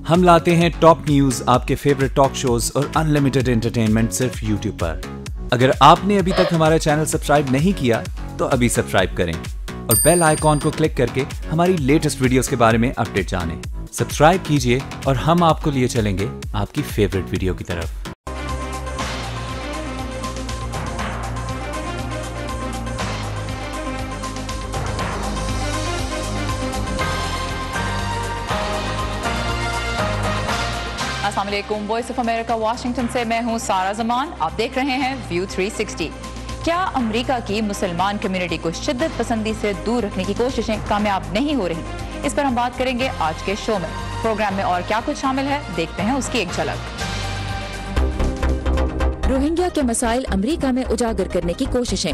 ہم لاتے ہیں ٹاپ نیوز، آپ کے فیوریٹ ٹاک شوز اور انلمیٹڈ انٹرٹینمنٹ صرف یوٹیوب پر۔ اگر آپ نے ابھی تک ہمارا چینل سبسکرائب نہیں کیا تو ابھی سبسکرائب کریں اور بیل آئیکن کو کلک کر کے ہماری لیٹسٹ ویڈیوز کے بارے میں اپڈیٹ جانیں۔ سبسکرائب کیجئے اور ہم آپ کو لیے چلیں گے آپ کی فیوریٹ ویڈیو کی طرف۔ السلام علیکم، وائس آف امریکہ واشنگٹن سے میں ہوں سارا زمان۔ آپ دیکھ رہے ہیں ویو 360۔ کیا امریکہ کی مسلمان کمیونٹی کو شدت پسندی سے دور رکھنے کی کوششیں کامیاب نہیں ہو رہی؟ اس پر ہم بات کریں گے آج کے شو میں۔ پروگرام میں اور کیا کچھ شامل ہے، دیکھتے ہیں اس کی ایک جھلک۔ روہنگیا کے مسائل امریکہ میں اجاگر کرنے کی کوششیں۔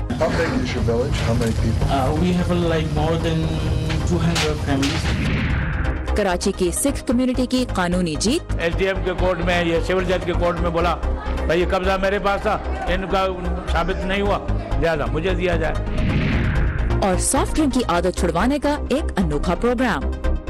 کراچی کی سکھ کمیونٹی کی قانونی جیت۔ ایس ڈی ایم کے کورٹ میں یا سول جج کے کورٹ میں بولا بھائی یہ قبضہ میرے پاس تھا، ان کا ثابت نہیں ہوا، لہذا مجھے دیا جائے۔ اور سافٹ ڈرنک کی عادت چھڑوانے کا ایک انوکھا پروگرام۔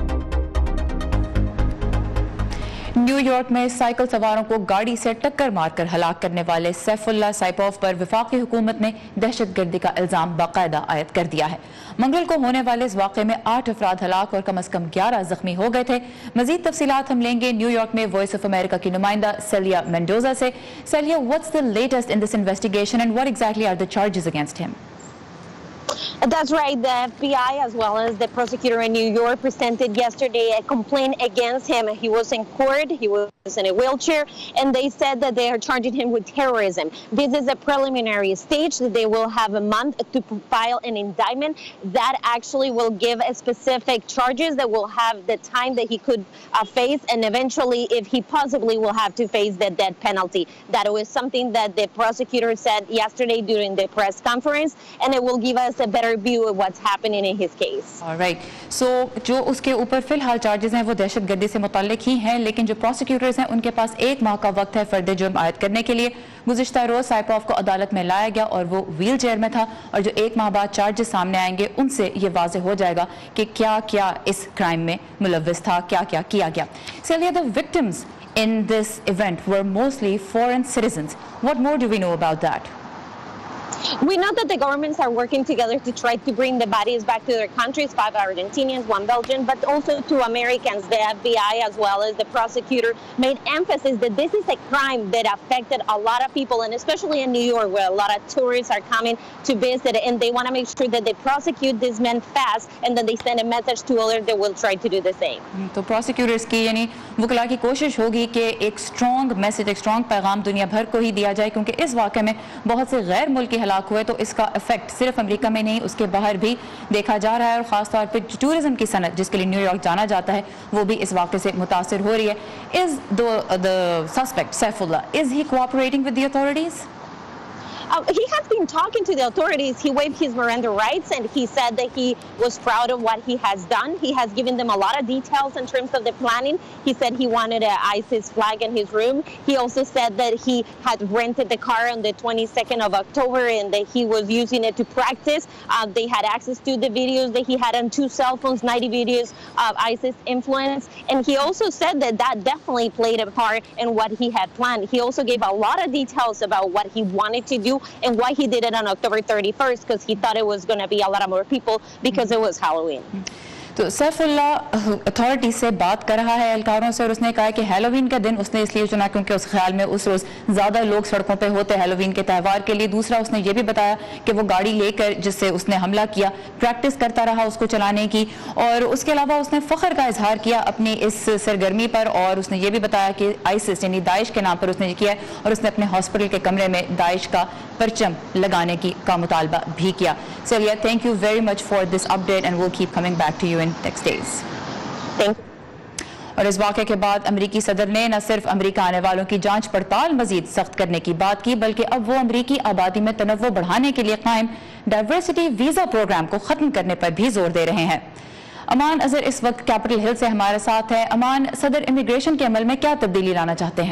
نیو یارک میں سائیکل سواروں کو گاڑی سے ٹکر مار کر ہلاک کرنے والے سیف اللہ سائپوف پر وفاقی حکومت نے دہشت گردی کا الزام باقاعدہ عائد کر دیا ہے۔ منگل کو ہونے والے اس واقعے میں 8 افراد ہلاک اور کم از کم 11 زخمی ہو گئے تھے۔ مزید تفصیلات ہم لیں گے نیو یارک میں وائس آف امریکہ کی نمائندہ سیلیا مینڈوزا سے۔ سیلیا، what's the latest in this investigation and what exactly are the charges against him? That's right. The FBI as well as the prosecutor in New York presented yesterday a complaint against him. He was in court. He was in a wheelchair, and they said that they are charging him with terrorism. This is a preliminary stage. They will have a month to file an indictment that actually will give a specific charges that will have the time that he could face, and eventually, if he possibly will have to face the death penalty. That was something that the prosecutor said yesterday during the press conference, and it will give us a better view of what's happening in his case. All right. So جو اس کے اوپر فی الحال charges ہیں وہ دہشت گردی سے متعلق ہی ہیں، لیکن جو پروسیکیوٹرز ہیں ان کے پاس 1 ماہ کا وقت ہے فرد جرم عائد کرنے کے لیے۔ گزشتہ روز سائپوف کو عدالت میں لایا گیا اور وہ ویل چیئر میں تھا، اور جو 1 ماہ بعد چارجز سامنے آئیں گے ان سے یہ واضح ہو جائے گا کہ کیا کیا اس کرائم میں ملوث تھا، کیا کیا کیا گیا۔ Celia, the victims in this event were mostly foreign citizens. What more do we know about that? We know that the governments are working together to try to bring the bodies back to their countries, 5 Argentinians, 1 Belgian, but also 2 Americans. The FBI as well as the prosecutor made emphasis that this is a crime that affected a lot of people, and especially in New York where a lot of tourists are coming to visit, and they want to make sure that they prosecute these men fast, and then they send a message to others that will try to do the same. تو پروسیکیوٹرز کی یعنی وکلا کی کوشش ہوگی کہ ایک strong message, ایک اسٹرانگ پیغام دنیا بھر کو ہی دیا جائے، کیونکہ اس واقعے میں بہت سے غیر ملکی ہلاک ہوئے تو اس کا افیکٹ صرف امریکہ میں نہیں اس کے باہر بھی دیکھا جا رہا ہے، اور خاص طور پہ ٹورزم کی صنعت جس کے لیے نیو یارک جانا جاتا ہے وہ بھی اس واقعے سے متاثر ہو رہی ہے۔ Is the suspect Saifullah, is he cooperating with the authorities? He has been talking to the authorities. He waived his Miranda rights, and he said that he was proud of what he has done. He has given them a lot of details in terms of the planning. He said he wanted an ISIS flag in his room. He also said that he had rented the car on the 22nd of October and that he was using it to practice. They had access to the videos that he had on 2 cell phones, 90 videos of ISIS influence. And he also said that that definitely played a part in what he had planned. He also gave a lot of details about what he wanted to do and why he did it on October 31st, because he thought it was going to be a lot of more people because it was Halloween. تو Saifullah authority سے بات کر رہا ہے اہلکاروں سے، اور اس نے کہا کہ ہیلووین کا دن اس نے اس لیے چنا کیونکہ اس خیال میں اس روز زیادہ لوگ سڑکوں پہ ہوتے ہیلووین کے تہوار کے لیے۔ دوسرا اس نے یہ بھی بتایا کہ وہ گاڑی لے کر جس سے اس نے حملہ کیا پریکٹس کرتا رہا اس کو چلانے کی، اور اس کے علاوہ اس نے فخر کا اظہار کیا اپنی اس سرگرمی پر، اور اس نے یہ بھی بتایا کہ آئسس یعنی داعش کے نام پر اس نے یہ کیا ہے، اور اس نے اپنے ہاسپٹل کے کمرے میں داعش کا پرچم لگانے کا مطالبہ بھی کیا۔ Celia, thank you very much for this update and we'll keep coming back to you in next days. Thank you. اور اس واقعے کے بعد امریکی صدر نے نہ صرف امریکہ آنے والوں کی جانچ پڑتال مزید سخت کرنے کی بات کی، بلکہ اب وہ امریکی آبادی میں تنوع بڑھانے کے لیے قائم ڈائیورسٹی ویزا پروگرام کو ختم کرنے پر بھی زور دے رہے ہیں۔ امان اظہر اس وقت کیپٹل ہل سے ہمارے ساتھ ہے۔ امان، صدر امیگریشن کے عمل میں کیا تبدیلی لانا چاہتے ہیں؟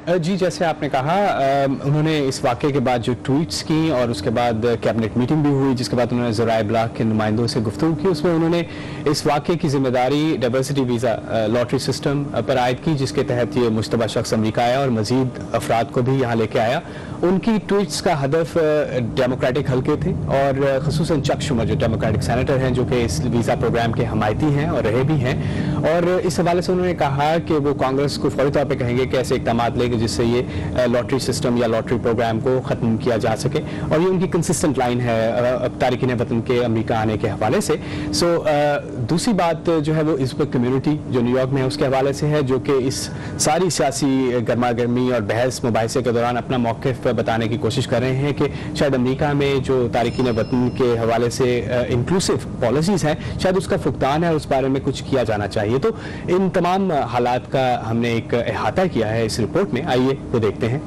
جی جیسے آپ نے کہا انہوں نے اس واقعے کے بعد جو ٹویٹس کی اور اس کے بعد کیبنٹ میٹنگ بھی ہوئی جس کے بعد انہوں نے ذرائع ابلاغ کے نمائندوں سے گفتگو کی. اس میں انہوں نے اس واقعے کی ذمہ داری ڈائیورسٹی ویزا لاٹری سسٹم پر عائد کی جس کے تحت یہ مشتبہ شخص امریکہ آیا اور مزید افراد کو بھی یہاں لے کے آیا. ان کی ٹویٹس کا ہدف ڈیموکریٹک حلقے تھے اور خصوصاً چک شومر جو ڈیموکریٹک سینیٹر ہیں جو کہ اس ویزا پروگرام کے حمایتی ہیں اور رہے بھی ہیں, اور اس حوالے سے انہوں نے کہا کہ وہ کانگریس کو فوری طور پہ کہیں گے کہ ایسے اقدامات لے جس سے یہ لاٹری سسٹم یا لاٹری پروگرام کو ختم کیا جا سکے, اور یہ ان کی کنسسٹنٹ لائن ہے تارکین وطن کے امریکہ آنے کے حوالے سے. دوسری بات جو ہے وہ اس وقت کمیونٹی جو نیو یارک میں ہے اس کے حوالے سے ہے, جو کہ اس ساری سیاسی گرما گرمی اور بحث مباحثے کے دوران اپنا موقف بتانے کی کوشش کر رہے ہیں کہ شاید امریکہ میں جو تارکین وطن کے حوالے سے انکلوسیو پالیسیز ہیں شاید اس کا فقدان ہے اور اس بارے میں کچھ کیا جانا چاہیے. تو ان تمام حالات کا ہم نے ایک احاطہ کیا ہے اس رپورٹ میں, آئیے وہ دیکھتے ہیں.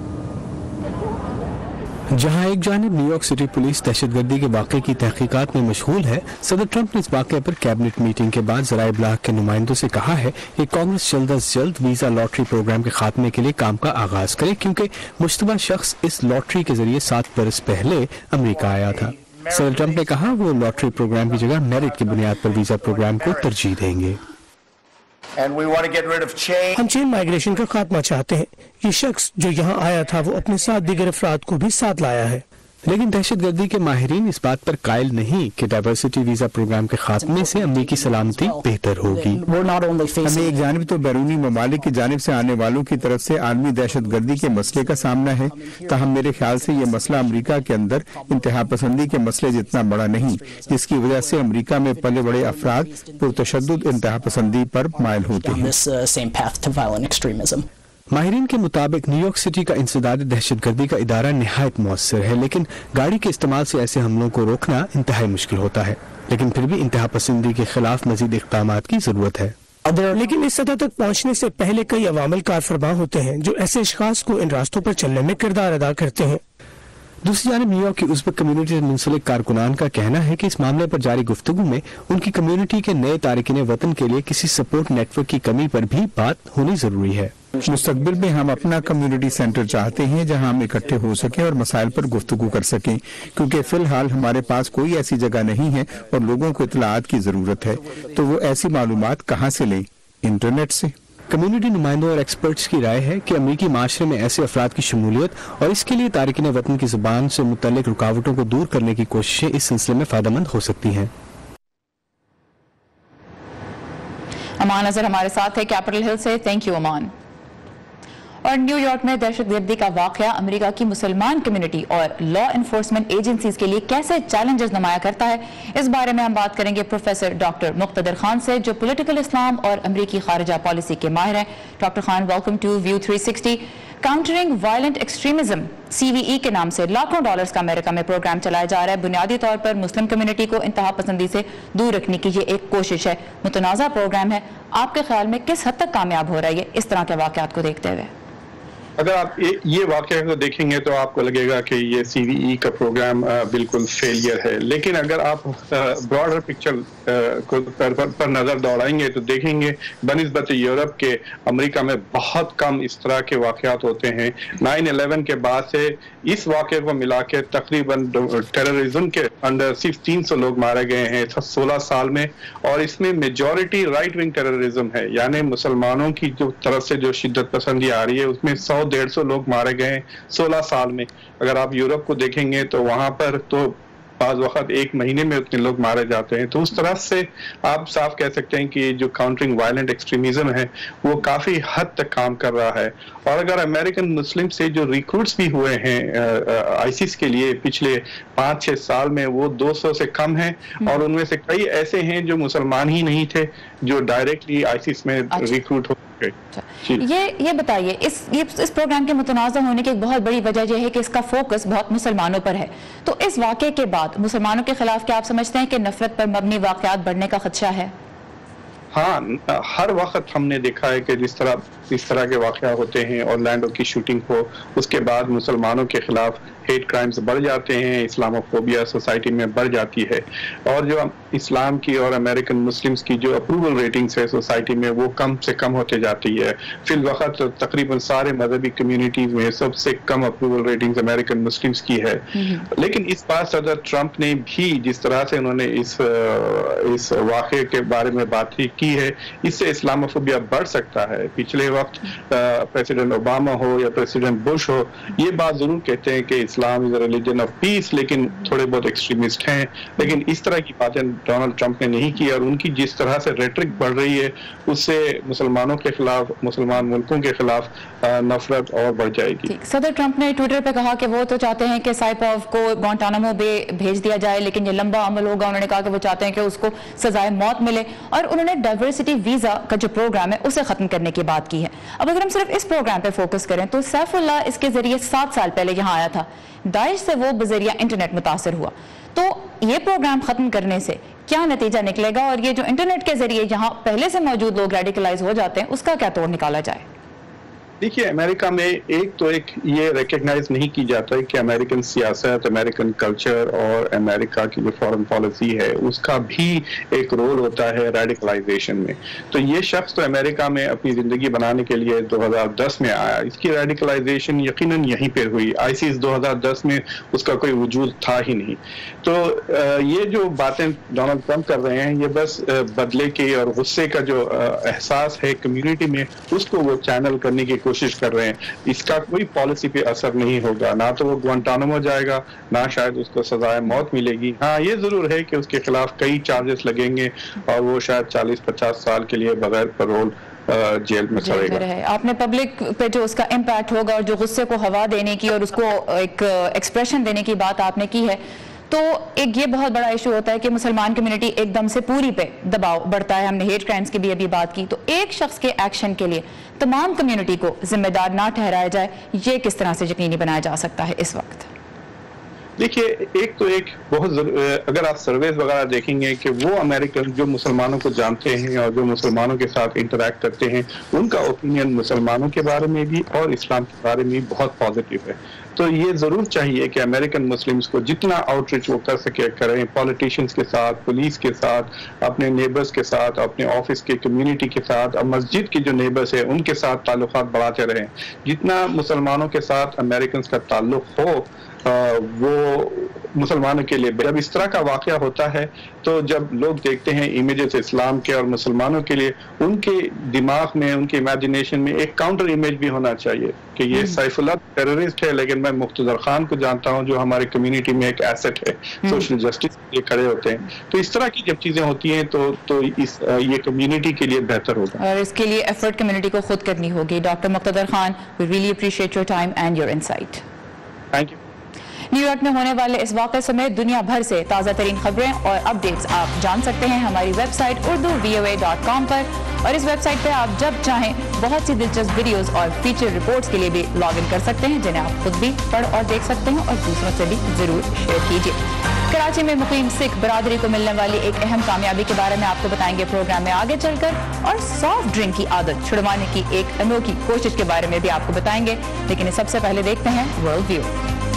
جہاں ایک جانب نیو یارک سٹی پولیس دہشت گردی کے واقعے کی تحقیقات میں مشغول ہے, صدر ٹرمپ نے اس واقعے پر کیبنٹ میٹنگ کے بعد ذرائع ابلاغ کے نمائندوں سے کہا ہے کہ کانگریس جلد از جلد ویزا لاٹری پروگرام کے خاتمے کے لیے کام کا آغاز کرے کیونکہ مشتبہ شخص اس لاٹری کے ذریعے 7 برس پہلے امریکہ آیا تھا. صدر ٹرمپ نے کہا وہ لاٹری پروگرام کی جگہ میرٹ کی بنیاد پر ویزا پروگرام کو ترجیح دیں گے. ہم چین مائیگریشن کا خاتمہ چاہتے ہیں. یہ شخص جو یہاں آیا تھا وہ اپنے ساتھ دیگر افراد کو بھی ساتھ لایا ہے. لیکن دہشت گردی کے ماہرین اس بات پر قائل نہیں کہ ڈائیورسٹی ویزا پروگرام کے خاتمے سے امریکی سلامتی بہتر ہوگی. ہمیں ایک جانب تو بیرونی ممالک کی جانب سے آنے والوں کی طرف سے عالمی دہشت گردی کے مسئلے کا سامنا ہے, تاہم میرے خیال سے یہ مسئلہ امریکہ کے اندر انتہا پسندی کے مسئلے جتنا بڑا نہیں, جس کی وجہ سے امریکہ میں پلے بڑے افراد پرتشدد انتہا پسندی پر مائل ہوتے ہیں. ماہرین کے مطابق نیو یارک سٹی کا انسداد دہشت گردی کا ادارہ نہایت مؤثر ہے, لیکن گاڑی کے استعمال سے ایسے حملوں کو روکنا انتہائی مشکل ہوتا ہے. لیکن پھر بھی انتہا پسندی کے خلاف مزید اقدامات کی ضرورت ہے. لیکن اس سطح تک پہنچنے سے پہلے کئی عوامل کار فرما ہوتے ہیں جو ایسے اشخاص کو ان راستوں پر چلنے میں کردار ادا کرتے ہیں. دوسری جانب نیو یارک کی ازبک کمیونٹی سے منسلک کارکنان کا کہنا ہے کہ اس معاملے پر جاری گفتگو میں ان کی کمیونٹی کے نئے تارکین وطن کے لیے کسی سپورٹ نیٹ ورک کی کمی پر بھی بات ہونی ضروری ہے. مستقبل میں ہم اپنا کمیونٹی سینٹر چاہتے ہیں جہاں ہم اکٹھے ہو سکیں اور مسائل پر گفتگو کر سکیں, کیونکہ فی الحال ہمارے پاس کوئی ایسی جگہ نہیں ہے اور لوگوں کو اطلاعات کی ضرورت ہے. تو وہ ایسی معلومات کہاں سے لیں؟ انٹرنیٹ سے. کمیونٹی نمائندوں اور ایکسپرٹس کی رائے ہے کہ امریکی معاشرے میں ایسے افراد کی شمولیت اور اس کے لیے تارکین وطن کی زبان سے متعلق رکاوٹوں کو دور کرنے کی کوششیں اس سلسلے میں فائدہ مند ہو سکتی ہیں. امان اظہر ہمارے ساتھ ہے کیپٹل ہل سے. تھینک یو امان. اور نیو یارک میں دہشت گردی کا واقعہ امریکہ کی مسلمان کمیونٹی اور لا انفورسمنٹ ایجنسیز کے لیے کیسے چیلنجز نمایاں کرتا ہے, اس بارے میں ہم بات کریں گے پروفیسر ڈاکٹر مقتدر خان سے جو پولیٹیکل اسلام اور امریکی خارجہ پالیسی کے ماہر ہیں. Doctor Khan, welcome to View 360. Countering violent extremism CVE کے نام سے لاکھوں ڈالرز کا امریکہ میں پروگرام چلایا جا رہا ہے. بنیادی طور پر مسلم کمیونٹی کو انتہا پسندی سے دور رکھنے کی یہ ایک کوشش ہے. متنازع پروگرام ہے. آپ کے خیال میں کس حد تک کامیاب ہو رہا ہے اس طرح کے واقعات کو دیکھتے ہوئے؟ اگر آپ یہ واقعہ کو دیکھیں گے تو آپ کو لگے گا کہ یہ CVE کا پروگرام بالکل فیلئر ہے, لیکن اگر آپ براڈر پکچر پر نظر دوڑائیں گے تو دیکھیں گے بنسبت یورپ کے امریکہ میں بہت کم اس طرح کے واقعات ہوتے ہیں. 9/11 کے بعد سے اس واقعے کو ملا کے تقریباً ٹیررزم کے انڈر صرف 300 لوگ مارے گئے ہیں 16 سال میں, اور اس میں میجورٹی رائٹ ونگ ٹیررزم ہے, یعنی مسلمانوں کی جو طرف سے جو شدت پسندی آ رہی ہے اس میں 100-150 لوگ مارے گئے ہیں 16 سال میں. اگر آپ یورپ کو دیکھیں گے تو وہاں پر تو بعض وقت ایک مہینے میں اتنے لوگ مارے جاتے ہیں. تو اس طرح سے آپ صاف کہہ سکتے ہیں کہ جو کاؤنٹرنگ وائلنٹ ایکسٹریمزم ہے وہ کافی حد تک کام کر رہا ہے. اور اگر امریکن مسلم سے جو ریکروٹس بھی ہوئے ہیں ISIS کے لیے پچھلے 5-6 سال میں وہ 200 سے کم ہیں, اور ان میں سے کئی ایسے ہیں جو مسلمان ہی نہیں تھے جو ڈائریکٹلی ISIS میں ریکروٹ ہو. یہ بتائیے اس پروگرام کے متنازع ہونے کی ایک بہت بڑی وجہ یہ ہے کہ اس کا فوکس بہت مسلمانوں پر ہے. تو اس واقعے کے بعد مسلمانوں کے خلاف کیا آپ سمجھتے ہیں کہ نفرت پر مبنی واقعات بڑھنے کا خدشہ ہے؟ ہاں, ہر وقت ہم نے دیکھا ہے کہ جس طرح کے واقعہ ہوتے ہیں, اورلینڈو کی شوٹنگ ہو, اس کے بعد مسلمانوں کے خلاف ہیٹ کرائمز بڑھ جاتے ہیں, اسلاموفوبیا سوسائٹی میں بڑھ جاتی ہے. اور جو اسلام کی اور امریکن مسلمز کی جو اپروول ریٹنگز ہے سوسائٹی میں وہ کم سے کم ہوتے جاتی ہے. فی الوقت تقریباً سارے مذہبی کمیونٹیز میں سب سے کم اپروول ریٹنگز امریکن مسلمز کی ہے. لیکن اس بار صدر ٹرمپ نے بھی جس طرح سے انہوں نے اس واقعے کے بارے میں بات کی ہے, اس سے اسلاموفوبیا بڑھ سکتا ہے. پچھلے وقت پریزیڈنٹ اوباما ہو یا پریزیڈنٹ بش ہو, یہ بات ضرور کہتے ہیں کہ اسلام از اے ریلیجن آف پیس, لیکن تھوڑے بہت ایکسٹریمسٹ ہیں. لیکن اس طرح کی باتیں ڈونلڈ ٹرمپ نے نہیں کی, اور ان کی جس طرح سے ریٹرک بڑھ رہی ہے اس سے مسلمانوں کے خلاف, مسلمان ملکوں کے خلاف نفرت اور بڑھ جائے گی. صدر ٹرمپ نے ٹویٹر پہ کہا کہ وہ تو چاہتے ہیں کہ سائپوو کو گوانٹانامو بے بھیج دیا جائے, لیکن یہ لمبا عمل ہوگا. انہوں نے کہا کہ وہ چاہتے ہیں کہ اس کو سزائے موت ملے, اور انہوں نے ڈائیورسٹی ویزا کا جو پروگرام ہے اسے ختم کرنے کی بات کی ہے. اب اگر ہم صرف اس پروگرام پہ فوکس کریں تو سیف اللہ اس کے ذریعے 7 سال پہلے یہاں آیا تھا. داعش سے وہ بذریعہ انٹرنیٹ متاثر ہوا. تو یہ پروگرام ختم کرنے سے کیا نتیجہ نکلے گا, اور یہ جو انٹرنیٹ کے ذریعے یہاں پہلے سے موجود لوگ ریڈیکلائز ہو جاتے ہیں اس کا کیا توڑ نکالا جائے؟ دیکھیے, امریکہ میں ایک یہ ریکگنائز نہیں کی جاتا ہے کہ امریکن سیاست, امریکن کلچر اور امریکہ کی جو فارن پالیسی ہے اس کا بھی ایک رول ہوتا ہے ریڈیکلائزیشن میں. تو یہ شخص تو امریکہ میں اپنی زندگی بنانے کے لیے 2010 میں آیا, اس کی ریڈیکلائزیشن یقیناً یہیں پہ ہوئی. ISIS 2010 میں اس کا کوئی وجود تھا ہی نہیں. تو یہ جو باتیں ڈونلڈ ٹرمپ کر رہے ہیں یہ بس بدلے کے اور غصے کا جو احساس ہے کمیونٹی میں اس کو وہ چینل کرنے کی کوشش کر رہے ہیں. اس کا کوئی پالیسی پہ اثر نہیں ہوگا, نہ تو وہ گوانٹانامو جائے گا, نہ شاید اس کو سزائے موت ملے گی. ہاں یہ ضرور ہے کہ اس کے خلاف کئی چارجز لگیں گے اور وہ شاید 40-50 سال کے لیے بغیر پرول جیل میں سڑے گا. آپ نے پبلک پہ جو اس کا امپیکٹ ہوگا اور جو غصے کو ہوا دینے کی اور اس کو ایک ایکسپریشن دینے کی بات آپ نے کی ہے, تو ایک یہ بہت بڑا ایشو ہوتا ہے کہ مسلمان کمیونٹی ایک دم سے پوری پہ دباؤ بڑھتا ہے. ہم نے ہیٹ کرائمز کی بھی ابھی بات کی. تو ایک شخص کے ایکشن کے لیے تمام کمیونٹی کو ذمہ دار نہ ٹھہرایا جائے, یہ کس طرح سے یقینی بنایا جا سکتا ہے اس وقت؟ دیکھیے, ایک بہت اگر آپ سرویز وغیرہ دیکھیں گے کہ وہ امریکن جو مسلمانوں کو جانتے ہیں اور جو مسلمانوں کے ساتھ انٹریکٹ کرتے ہیں ان کا اوپینین مسلمانوں کے بارے میں بھی اور اسلام کے بارے میں بھی بہت پازیٹیو ہے. تو یہ ضرور چاہیے کہ امریکن مسلمز کو جتنا آؤٹ ریچ وہ کر سکے کریں, پولیٹیشینز کے ساتھ, پولیس کے ساتھ, اپنے نیبرز کے ساتھ, اپنے آفس کے کمیونٹی کے ساتھ, اور مسجد کے جو نیبرز ہیں ان کے ساتھ تعلقات بڑھاتے رہیں. جتنا مسلمانوں کے ساتھ امریکنز کا تعلق ہو وہ مسلمانوں کے لیے. جب اس طرح کا واقعہ ہوتا ہے تو جب لوگ دیکھتے ہیں امیجز اسلام کے اور مسلمانوں کے لیے, ان کے دماغ میں, ان کے امیجنیشن میں ایک کاؤنٹر امیج بھی ہونا چاہیے کہ یہ سیف اللہ ٹیررسٹ ہے, لیکن میں مقتدر خان کو جانتا ہوں جو ہمارے کمیونٹی میں ایک ایسٹ ہے, سوشل جسٹس کے لیے کھڑے ہوتے ہیں. تو اس طرح کی جب چیزیں ہوتی ہیں تو یہ کمیونٹی کے لیے بہتر ہوگا, اور اس کے لیے ایفرٹ کمیونٹی کو خود کرنی ہوگی. Doctor Muqtadar Khan, we really appreciate your time and your insight. Thank you. New York میں ہونے والے اس واقعے سمیت دنیا بھر سے تازہ ترین خبریں اور اپڈیٹس آپ جان سکتے ہیں ہماری ویب سائٹ urduvoa.com پر, اور اس ویب سائٹ پہ آپ جب چاہیں بہت سی دلچسپ ویڈیوز اور فیچر رپورٹس کے لیے بھی لاگ ان کر سکتے ہیں, جنہیں آپ خود بھی پڑھ اور دیکھ سکتے ہیں, اور دوسروں سے بھی ضرور شیئر کیجیے. کراچی میں مقیم سکھ برادری کو ملنے والی ایک اہم کامیابی کے بارے میں آپ کو بتائیں گے پروگرام میں آگے چل کر, اور سافٹ ڈرنک کی عادت چھڑوانے کی ایک انوکھی کوشش کے بارے میں بھی آپ کو بتائیں گے. لیکن سب سے پہلے دیکھتے ہیں ورلڈ ویو.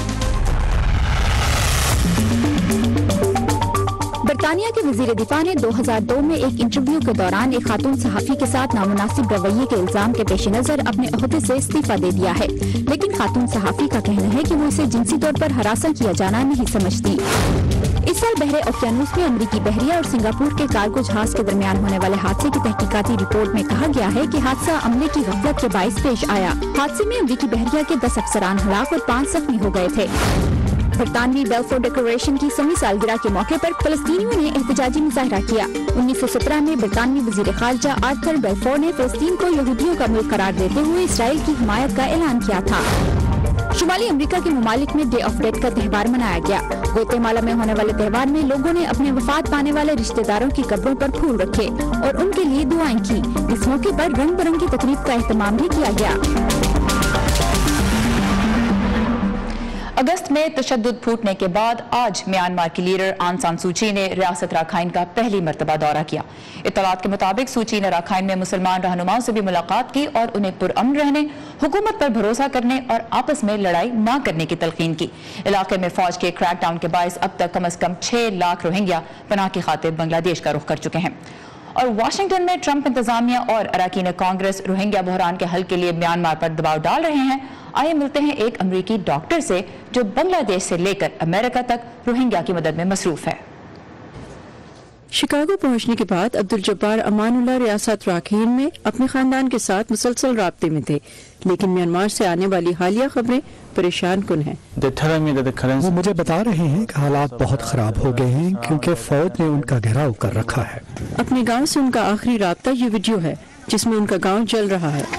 برطانیہ کے وزیر دفاع نے 2002 میں ایک انٹرویو کے دوران ایک خاتون صحافی کے ساتھ نامناسب رویے کے الزام کے پیش نظر اپنے عہدے سے استعفیٰ دے دیا ہے, لیکن خاتون صحافی کا کہنا ہے کہ وہ اسے جنسی طور پر ہراساں کیا جانا نہیں سمجھتی. اس سال بحر اوقیانوس میں امریکی بحریہ اور سنگاپور کے کارگو جہاز کے درمیان ہونے والے حادثے کی تحقیقاتی رپورٹ میں کہا گیا ہے کہ حادثہ عملے کی غفلت کے باعث پیش آیا. حادثے میں امریکی بحریہ کے 10 افسران ہلاک اور 5 زخمی ہو گئے تھے. برطانوی بیلفور ڈیکلریشن کی 100ویں سالگرہ کے موقع پر فلسطینیوں نے احتجاجی مظاہرہ کیا. 1917 میں برطانوی وزیر خارجہ آرتھر بیلفور نے فلسطین کو یہودیوں کا ملک قرار دیتے ہوئے اسرائیل کی حمایت کا اعلان کیا تھا. شمالی امریکہ کے ممالک میں ڈے آف ڈیتھ کا تہوار منایا گیا. گوتےمالا میں ہونے والے تہوار میں لوگوں نے اپنے وفات پانے والے رشتہ داروں کی قبروں پر پھول رکھے اور ان کے لیے دعائیں کی. اس موقع پر رنگ برنگی تقریب کا اہتمام بھی کیا گیا. अगस्त में तशद्दुद फूटने के बाद आज म्यांमार की लीडर आंग सान सूची ने रियासत राखाइन का पहली मरतबा दौरा किया। इत्तलात के मुताबिक सूची ने राखाइन में मुसलमान रहनुमाओं से भी मुलाकात की और उन्हें पुरअमन रहने, हुकूमत पर भरोसा करने और आपस में लड़ाई न करने की तलकीन की। इलाके में फौज के क्रैकडाउन के बायस अब तक कम से कम 6 लाख रोहिंग्या पनाह की खातिर बांग्लादेश का रुख कर चुके हैं। और वाशिंगटन में ट्रंप इंतजामिया और अरकान कांग्रेस रोहिंग्या बहरान के हल के लिए म्यांमार पर दबाव डाल रहे हैं। आइए मिलते हैं एक अमरीकी डॉक्टर से जो बांग्लादेश से लेकर अमेरिका तक रोहिंग्या की मदद में मसरूफ है। शिकागो पहुंचने के बाद अब्दुल जब्बार अमानुल्लाह रियासत राखीन में अपने खानदान के साथ मुसलसल राब्ते में थे, लेकिन म्यांमार से आने वाली हालिया खबरें परेशान कुन हैं। वो मुझे बता रहे हैं कि हालात बहुत खराब हो गए हैं क्योंकि फौज ने उनका घेराव कर रखा है। अपने गांव से उनका आखिरी राब्ता ये वीडियो है जिसमें उनका गांव जल रहा है।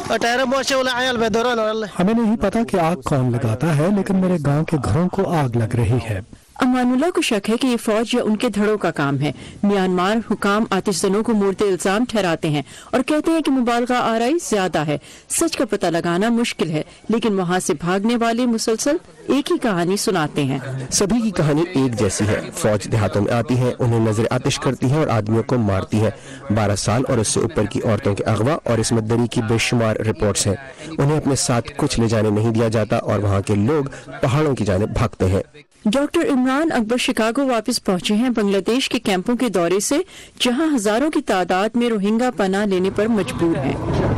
हमें नहीं पता कि आग कौन लगाता है, लेकिन मेरे गांव के घरों को आग लग रही है। अमानुल्लाह को शक है कि ये फौज या उनके धड़ों का काम है। म्यांमार हुकाम आतिशजनों को मुर्दे इल्जाम ठहराते हैं और कहते हैं कि मुबालगा आराई ज्यादा है। सच का पता लगाना मुश्किल है, लेकिन वहाँ से भागने वाले मुसलसल एक ही कहानी सुनाते हैं। सभी की कहानी एक जैसी है। फौज देहातों में आती है, उन्हें नजर आतिश करती है और आदमियों को मारती है। 12 साल और उससे ऊपर की औरतों के अगवा और इसमें दरी की बेशुमार रिपोर्ट्स हैं। उन्हें अपने साथ कुछ ले जाने नहीं दिया जाता और वहाँ के लोग पहाड़ों की जानिब भागते हैं। डॉक्टर इमरान अकबर शिकागो वापस पहुंचे हैं बांग्लादेश के कैंपों के दौरे से, जहां हजारों की तादाद में रोहिंग्या पनाह लेने पर मजबूर हैं।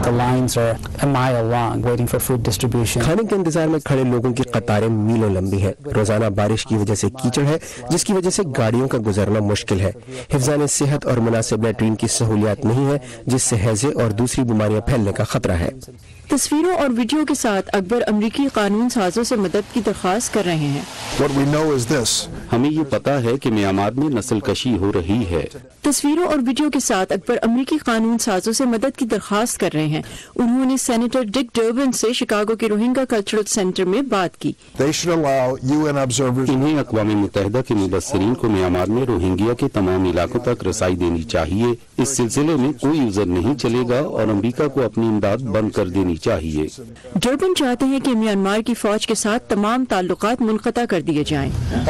खाने के इंतजार में खड़े लोगों की कतारें मीलों लंबी हैं। रोजाना बारिश की वजह से कीचड़ है, जिसकी वजह से गाड़ियों का गुजरना मुश्किल है। हिफ्ज़ान सेहत और मुनासिब लैट्रीन की सहूलियात नहीं है, जिससे हैजे और दूसरी बीमारियां फैलने का खतरा है। तस्वीरों और वीडियो के साथ अकबर अमरीकी कानून साजों से मदद की दरख्वास्त कर रहे हैं। हमें ये पता है कि म्यांमार में नस्ल कशी हो रही है। तस्वीरों और वीडियो के साथ अकबर अमरीकी कानून साजों से मदद की दरख्वास्त कर रहे हैं। उन्होंने सेनेटर डिक डर्बन से शिकागो के रोहिंग्या कल्चरल सेंटर में बात की। इन्हें अक़वाम मुत्तहिदा के मुबस्सिरीन को म्यांमार में रोहिंग्या के तमाम इलाकों तक रसाई देनी चाहिए। इस सिलसिले में कोई उज़र नहीं चलेगा और अमरीका को अपनी इमदाद बंद कर देनी चाहिए। डर्बन चाहते हैं कि म्यांमार की फौज के साथ तमाम ताल्लुकात मुनक़ता कर दिए जाएं।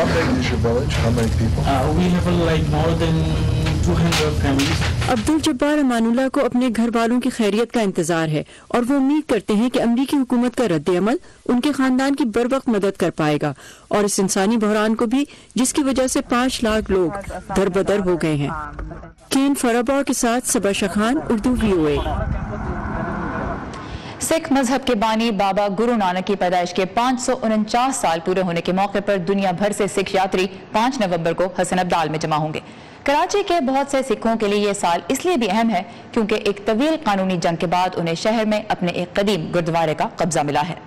अब्दुल जब्बार अमानुल्लाह को अपने घर वालों की खैरियत का इंतजार है और वो उम्मीद करते हैं कि अमरीकी हुकूमत का रद्द अमल उनके खानदान की बर वक्त मदद कर पाएगा और इस इंसानी बहरान को भी, जिसकी वजह से 5 लाख लोग दरबदर हो गए हैं। केन फराबा के साथ सबा शाखान, उर्दू VOA। सिख मजहब के बानी बाबा गुरु नानक की पैदाइश के 549 साल पूरे होने के मौके पर दुनिया भर से सिख यात्री 5 नवंबर को हसन अब्दाल में जमा होंगे। कराची के बहुत से सिखों के लिए ये साल इसलिए भी अहम है क्योंकि एक तवील कानूनी जंग के बाद उन्हें शहर में अपने एक कदीम गुरुद्वारे का कब्जा मिला है।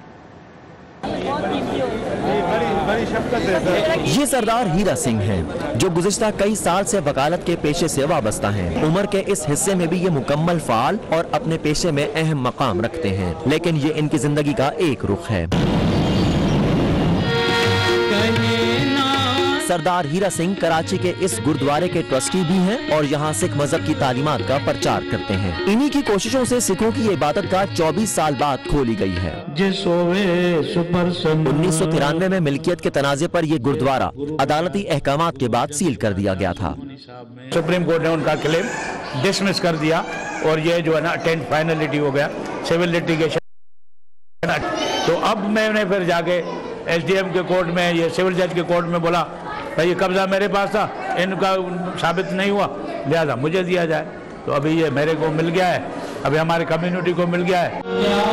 ये सरदार हीरा सिंह हैं, जो गुज़िश्ता कई साल से वकालत के पेशे से वाबस्ता हैं। उम्र के इस हिस्से में भी ये मुकम्मल फाल और अपने पेशे में अहम मकाम रखते हैं, लेकिन ये इनकी जिंदगी का एक रुख है। सरदार हीरा सिंह कराची के इस गुरुद्वारे के ट्रस्टी भी हैं और यहाँ सिख मजहब की तालीमात का प्रचार करते हैं। इन्हीं की कोशिशों से सिखों की इबादत गाह 24 साल बाद खोली गई है। 1993 में मिल्कियत के तनाज़े पर यह गुरुद्वारा अदालती अहकामात के बाद सील कर दिया गया था। सुप्रीम कोर्ट ने उनका क्लेम डिसमिस कर दिया और ये जो है ना अटेंड फाइनलिटी हो गया, सिविल लिटिगेशन। तो अब मैंने फिर जाके SDM के कोर्ट में, ये सिविल जज के कोर्ट में बोला भाई ये कब्जा मेरे पास था, इनका साबित नहीं हुआ, लिहाजा मुझे दिया जाए। तो अभी ये मेरे को मिल गया है, अभी हमारे कम्युनिटी को मिल गया है।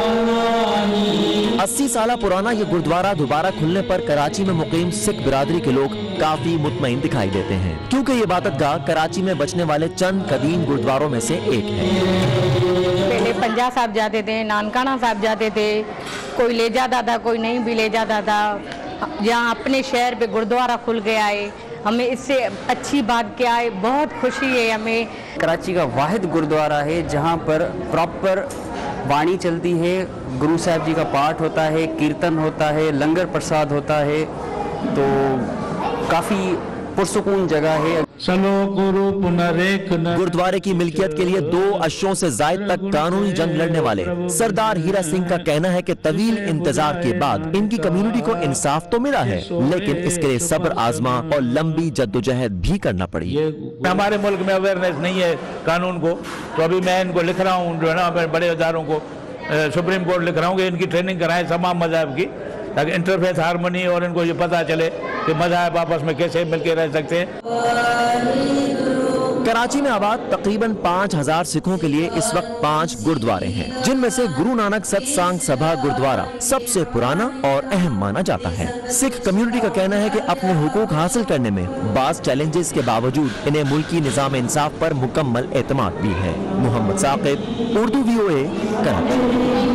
80 साल पुराना ये गुरुद्वारा दोबारा खुलने पर कराची में मुकीम सिख बिरादरी के लोग काफी मुतमईन दिखाई देते हैं, क्योंकि ये इबादतगाह कराची में बचने वाले चंद कदीम गुरुद्वारों में से एक है। पहले पंजा साहब जाते थे, नानकाना साहब जाते थे, कोई ले जाता था, कोई नहीं भी ले जाता था। यहाँ अपने शहर पे गुरुद्वारा खुल गया है, हमें इससे अच्छी बात क्या है, बहुत खुशी है हमें। कराची का वाहिद गुरुद्वारा है जहाँ पर प्रॉपर वाणी चलती है, गुरु साहब जी का पाठ होता है, कीर्तन होता है, लंगर प्रसाद होता है, तो काफ़ी पुरसुकून जगह है। गुरुद्वारे की मिल्कियत के लिए 2 अशरों से जायद तक कानूनी जंग लड़ने वाले सरदार हीरा सिंह का कहना है कि तवील इंतजार के बाद इनकी कम्युनिटी को इंसाफ तो मिला है, लेकिन इसके लिए सब्र आजमा और लंबी जद्दोजहद भी करना पड़ी। हमारे मुल्क में अवेयरनेस नहीं है कानून को, तो अभी मैं इनको लिख रहा हूँ, जो है ना, बड़े इदारों को, सुप्रीम कोर्ट लिख रहा हूँ कि इनकी ट्रेनिंग कराएं तमाम मज़हब की, ताकि इंटरफेथ हारमोनी और इनको ये पता चले कि मज़हब आपस में कैसे मिलकर रह सकते हैं। कराची में आबाद तकरीबन 5000 सिखों के लिए इस वक्त 5 गुरुद्वारे हैं, जिनमें से गुरु नानक सत्संग सभा गुरुद्वारा सबसे पुराना और अहम माना जाता है। सिख कम्युनिटी का कहना है कि अपने हुकूक हासिल करने में बाज़ चैलेंजेस के बावजूद इन्हें मुल्की निज़ाम इंसाफ पर मुकम्मल एतमाद भी है। मोहम्मद साकिब, उर्दू VOA, कराची।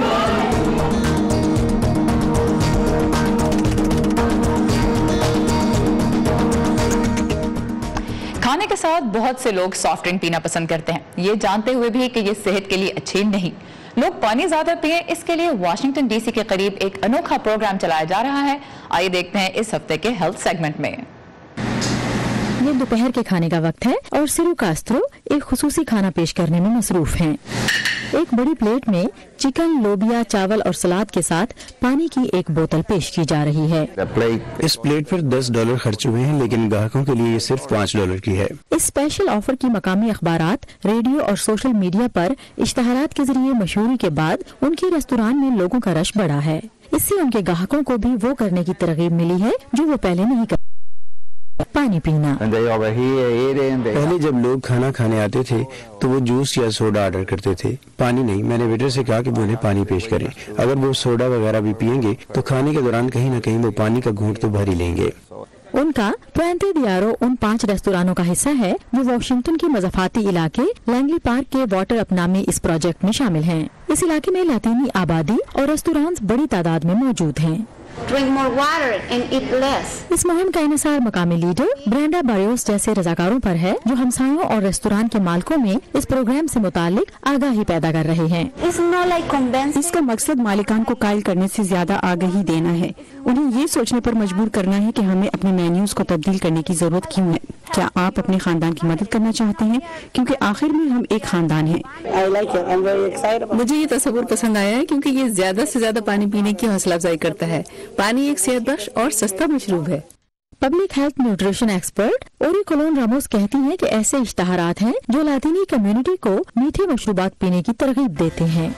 खाने के साथ बहुत से लोग सॉफ्ट ड्रिंक पीना पसंद करते हैं, ये जानते हुए भी कि ये सेहत के लिए अच्छी नहीं। लोग पानी ज्यादा पिए, इसके लिए वाशिंगटन DC के करीब एक अनोखा प्रोग्राम चलाया जा रहा है। आइए देखते हैं इस हफ्ते के हेल्थ सेगमेंट में। ये दोपहर के खाने का वक्त है और सिरू कास्त्रो एक खुसूसी खाना पेश करने में मसरूफ हैं। एक बड़ी प्लेट में चिकन, लोबिया, चावल और सलाद के साथ पानी की एक बोतल पेश की जा रही है। इस प्लेट पर $10 खर्च हुए हैं, लेकिन ग्राहकों के लिए ये सिर्फ $5 की है। इस स्पेशल ऑफर की मकामी अखबारात, रेडियो और सोशल मीडिया पर इश्तहारात के जरिए मशहूरी के बाद उनके रेस्तोरां में लोगों का रश बढ़ा है। इससे उनके ग्राहकों को भी वो करने की तरगीब मिली है जो वो पहले नहीं कर, पानी पीना। पहले जब लोग खाना खाने आते थे तो वो जूस या सोडा ऑर्डर करते थे, पानी नहीं। मैंने वेटर से कहा कि वो उन्हें पानी पेश करें। अगर वो सोडा वगैरह भी पियेंगे तो खाने के दौरान कहीं न कहीं वो पानी का घूंट तो भर ही लेंगे। उनका पुएंते दियारो उन 5 रेस्तोरानों का हिस्सा है जो वाशिंगटन के मज़ाफ़ाती इलाके लैंगली पार्क के वाटर अप नामी इस प्रोजेक्ट में शामिल हैं। इस इलाके में लातीनी आबादी और रेस्तोरांस बड़ी तादाद में मौजूद हैं। Drink more water and eat less. इस मुहिम का इन्हिसार मकामी लीडर ब्रेंडा बारियोस जैसे रजाकारों पर है, जो हमसायों और रेस्तोरां के मालिकों में इस प्रोग्राम से मुतालिक आगाही पैदा कर रहे हैं। इसका मकसद मालिकान को कायल करने से ज्यादा आगाही देना है, उन्हें ये सोचने पर मजबूर करना है कि हमें अपने मेन्यूज को तब्दील करने की जरूरत क्यों है। क्या आप अपने खानदान की मदद करना चाहते हैं, क्योंकि आखिर में हम एक खानदान हैं। मुझे ये तस्वुर पसंद आया है क्योंकि ये ज्यादा से ज्यादा पानी पीने की हौसला अफजाई करता है। पानी एक सेहत बख्श और सस्ता मशरूब है। Public health nutrition expert Ori Colon Ramos कहती हैं कि ऐसे इश्तहारात हैं जो लातीनी कम्युनिटी को मीठे मशरूबात पीने की तरगीब देते हैं।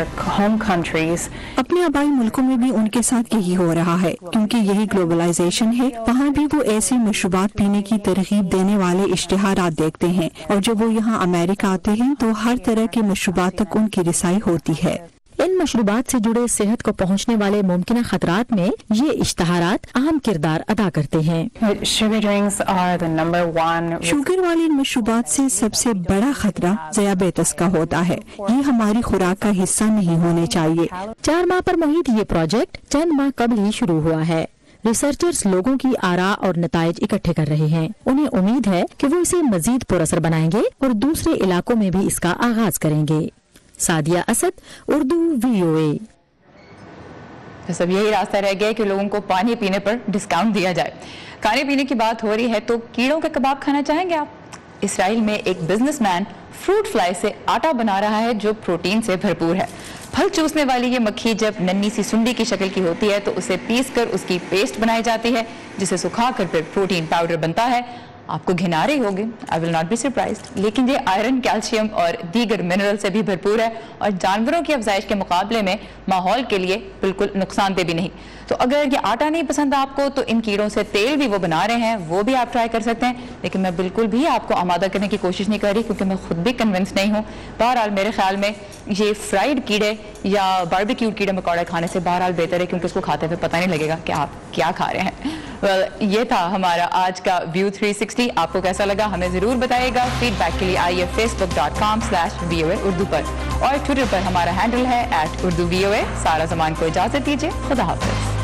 अपने आबाई मुल्कों में भी उनके साथ यही हो रहा है, क्योंकि यही ग्लोबलाइजेशन है। वहाँ भी वो ऐसे मशरूबात पीने की तरगीब देने वाले इश्तहारात देखते हैं, और जब वो यहाँ अमेरिका आते हैं तो हर तरह के मशरूबात तक उनकी रिसाई होती है। इन मशरूबात से जुड़े सेहत को पहुंचने वाले मुमकिन खतरात में ये इश्तहारात अहम किरदार अदा करते हैं। शुगर वाली मशरूबात से सबसे बड़ा खतरा ज़ियाबेतस का होता है। ये हमारी खुराक का हिस्सा नहीं होने चाहिए। 4 माह पर मुहित ये प्रोजेक्ट चंद माह कबल ही शुरू हुआ है। रिसर्चर्स लोगों की आरा और नताइज इकट्ठे कर रहे हैं। उन्हें उम्मीद है कि वो इसे मजीद पुरअसर बनाएंगे और दूसरे इलाकों में भी इसका आगाज करेंगे। सादिया असद, उर्दू VOA। तो सब यही रास्ता रह गया कि लोगों को पानी पीने पर डिस्काउंट दिया जाए। खाने पीने की बात हो रही है तो कीड़ों के कबाब खाना चाहेंगे आप? इसराइल में एक बिजनेसमैन फ्रूट फ्लाई से आटा बना रहा है जो प्रोटीन से भरपूर है। फल चूसने वाली ये मक्खी जब नन्ही सी सुंडी की शक्ल की होती है तो उसे पीसकर उसकी पेस्ट बनाई जाती है, जिसे सुखाकर फिर प्रोटीन पाउडर बनता है। आपको घिन आ रही होगी, I will not be surprised, लेकिन ये आयरन, कैल्शियम और दीगर मिनरल से भी भरपूर है और जानवरों की अफजाइश के मुकाबले में माहौल के लिए बिल्कुल नुकसानदेह भी नहीं। तो अगर ये आटा नहीं पसंद आपको तो इन कीड़ों से तेल भी वो बना रहे हैं, वो भी आप ट्राई कर सकते हैं। लेकिन मैं बिल्कुल भी आपको आमादा करने की कोशिश नहीं कर रही, क्योंकि मैं खुद भी कन्विंस नहीं हूँ। बहरहाल मेरे ख्याल में ये फ्राइड कीड़े या बारबेक्यूड कीड़े मकोड़े खाने से बहरहाल बेहतर है, क्योंकि उसको खाते हुए पता नहीं लगेगा कि आप क्या खा रहे हैं। ये था हमारा आज का व्यू 360। आपको कैसा लगा हमें जरूर बताइएगा। फीडबैक के लिए आइए facebook.com/VOA उर्दू पर, और ट्विटर पर हमारा हैंडल है @urduvoa। सारा ज़मान को इजाजत दीजिए। खुदा हाफिज़।